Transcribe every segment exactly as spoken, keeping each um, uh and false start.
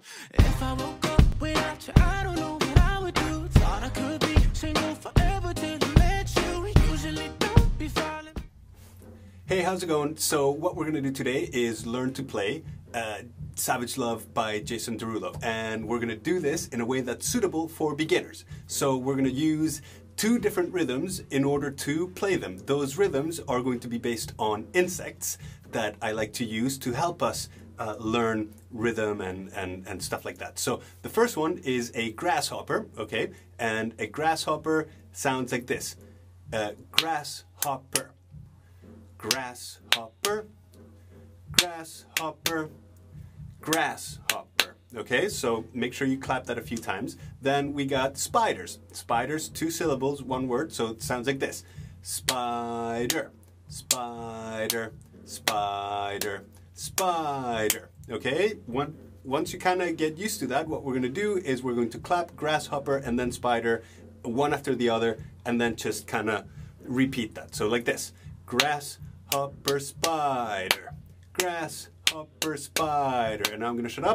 If I woke up without you, I don't know what I would do. Thought I could be single forever till I met you. Usually don't be falling. Hey, how's it going? So what we're gonna do today is learn to play uh, Savage Love by Jason Derulo, and we're gonna do this in a way that's suitable for beginners. So we're gonna use two different rhythms in order to play them. Those rhythms are going to be based on insects that I like to use to help us uh, learn rhythm and, and, and stuff like that. So the first one is a grasshopper, okay? And a grasshopper sounds like this. Uh, grasshopper, grasshopper, grasshopper, grasshopper. Okay, so make sure you clap that a few times. Then we got spiders. Spiders, two syllables, one word, so it sounds like this. Spider, spider, spider, spider. Okay, one, once you kind of get used to that, what we're going to do is we're going to clap grasshopper and then spider, one after the other, and then just kind of repeat that. So like this. Grasshopper, spider, grasshopper, spider. And now I'm going to shut up.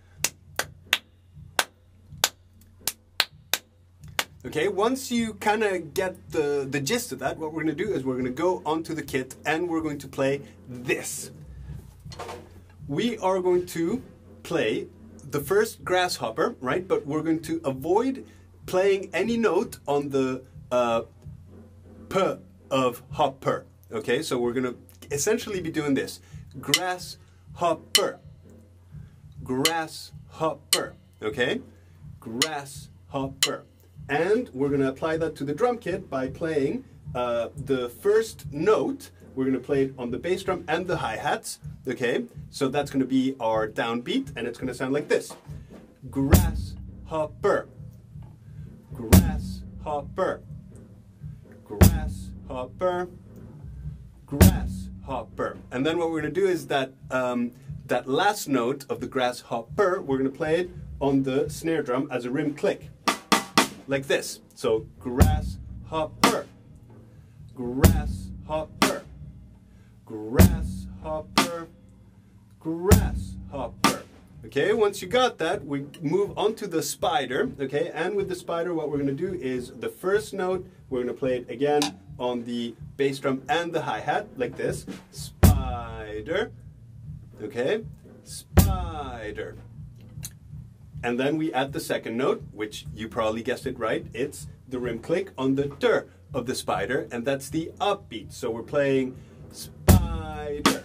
Okay, once you kind of get the, the gist of that, what we're going to do is we're going to go onto the kit and we're going to play this. We are going to play the first grasshopper, right? But we're going to avoid playing any note on the uh, P of hopper. Okay, so we're going to essentially be doing this. Grasshopper, grasshopper, okay? Grasshopper. And we're going to apply that to the drum kit by playing uh, the first note. We're going to play it on the bass drum and the hi-hats, okay? So that's going to be our downbeat, and it's going to sound like this. Grasshopper, grasshopper, grasshopper, grasshopper. And then what we're going to do is that, um, that last note of the grasshopper, we're going to play it on the snare drum as a rim click. Like this. So grasshopper, grasshopper, grasshopper, grasshopper. Okay, once you got that, we move on to the spider. Okay, and with the spider, what we're going to do is the first note, we're going to play it again on the bass drum and the hi-hat, like this. Spider. Okay, spider. And then we add the second note, which you probably guessed it right. It's the rim click on the ter of the spider, and that's the upbeat. So we're playing spider,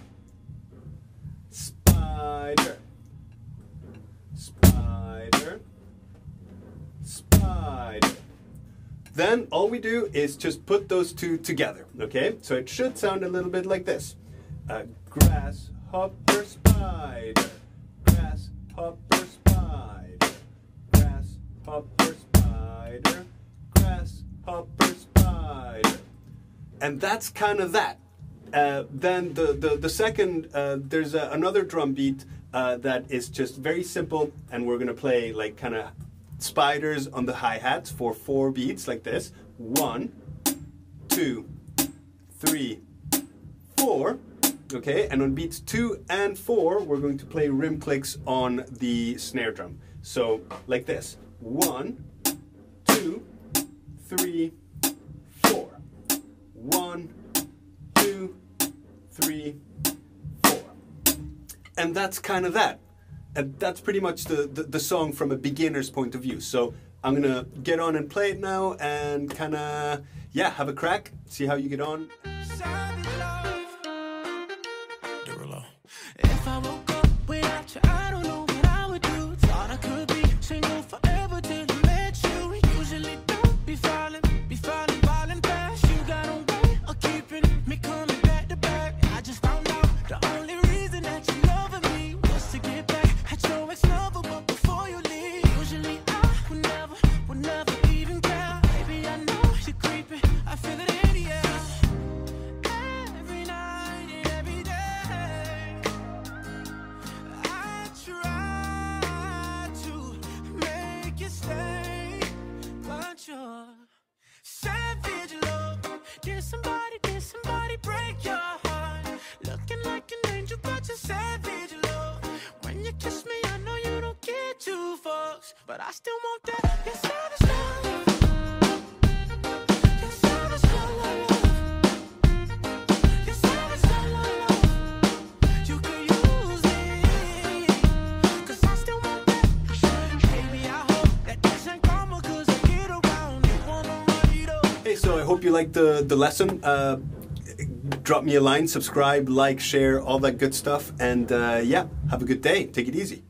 spider, spider, spider. Then all we do is just put those two together, okay? So it should sound a little bit like this. Uh, grasshopper, spider, grasshopper, spider, grasshopper, spider, grasshopper, spider. And that's kind of that. Uh, then the, the, the second, uh, there's a, another drum beat uh, that is just very simple, and we're going to play like kind of spiders on the hi-hats for four beats like this. One, two, three, four. Okay, and on beats two and four, we're going to play rim clicks on the snare drum. So, like this. One, two, three, four. One, two, three, four. And that's kind of that. And that's pretty much the, the, the song from a beginner's point of view. So, I'm going to get on and play it now and kind of, yeah, have a crack, see how you get on. If I woke up without you, I don't know what I would do. Thought I could be single forever till I met you. Usually don't be falling, be falling, falling fast. You got a way of keeping me coming back to back. I just found out the only reason that you loving me was to get back at your ex-lover, but before you leave, usually I would never, would never even care. Baby, I know you're creeping, I feel it in the air. Every night and every day, savage love. Did somebody, did somebody break your heart? Looking like an angel, but you're savage love. When you kiss me, I know you don't get I still want that. Your savage love. Your savage love, love, love. Your savage love, love, love. You could use it, 'cause I still want that. Baby, I hope that this ain't karma, 'cause I get around. You wanna run it up. Hey, so I hope you liked the, the lesson. Uh, drop me a line, subscribe, like, share, all that good stuff. And uh, yeah, have a good day. Take it easy.